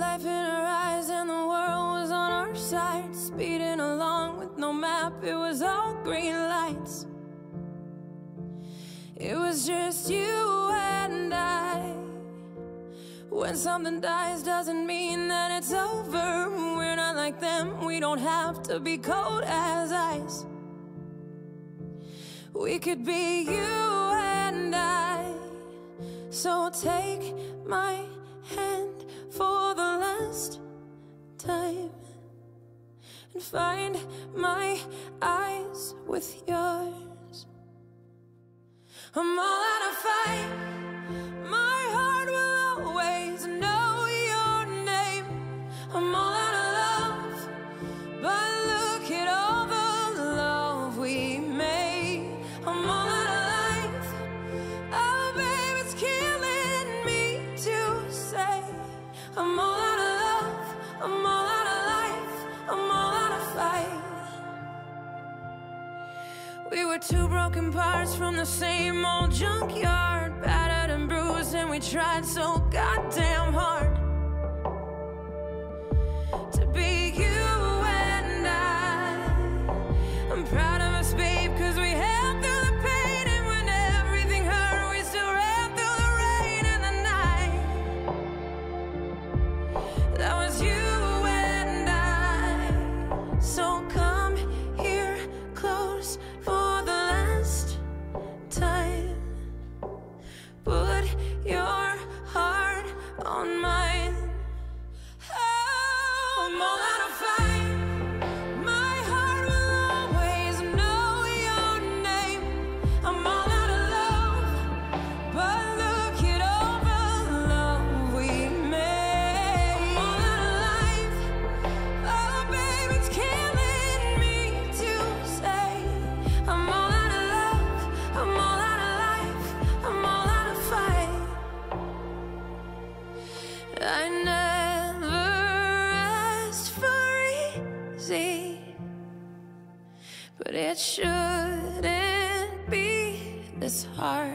life in our eyes and the world was on our side, speeding along with no map, it was all green lights. It was just you and I. When something dies doesn't mean that it's over. We're not like them, we don't have to be cold as ice. We could be you and I. So take my hand for the last time and find my eyes with yours. I'm all out of fight. My heart will always know your name. I'm all out of love, but look at all the love we made. I'm all out of life. Oh, babe, it's killing me to say. I'm all out of love. I'm all out of life. I'm all out of fight. We were two broken parts from the same old junkyard, battered and bruised, and we tried so goddamn hard to be you and I. I'm proud of us, babe, cause we held through the pain, and when everything hurt, we still ran through the rain and the night. That was you and I. So come here close for the last time. Put your heart on mine. Oh, I'm all out of fight. My heart will always know your name. I'm all out of love, but look at all the love we made. I'm all out of life. Oh, babe, it's killing me to say. I'm all out of love. I'm all out of life. I'm all out of fight. I never asked for easy, but it shouldn't be this hard.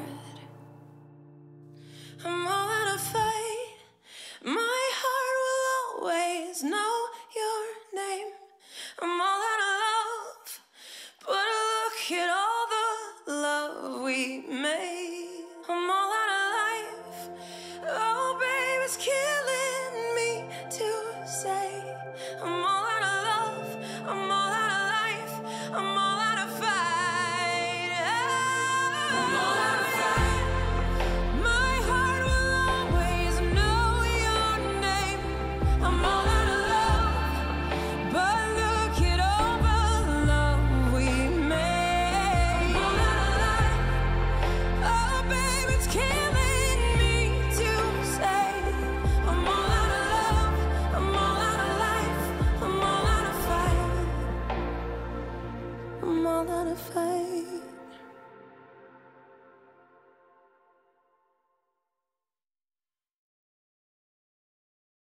I'm all out of fight. My heart will always know your name. I'm all out of love, but look at all the love we made. I'm all out of life. Oh, babe, it's killing me to say. I'm all out of love. I'm all out of life. I'm all out of fight. I'm all out of fight. My heart will always know your name. I'm all out of love, but look at all the love we made. I'm all out of life. Oh, babe, it's killing me to say. I'm all out of love. I'm all out of life. I'm all out of fight. I'm all out of fight.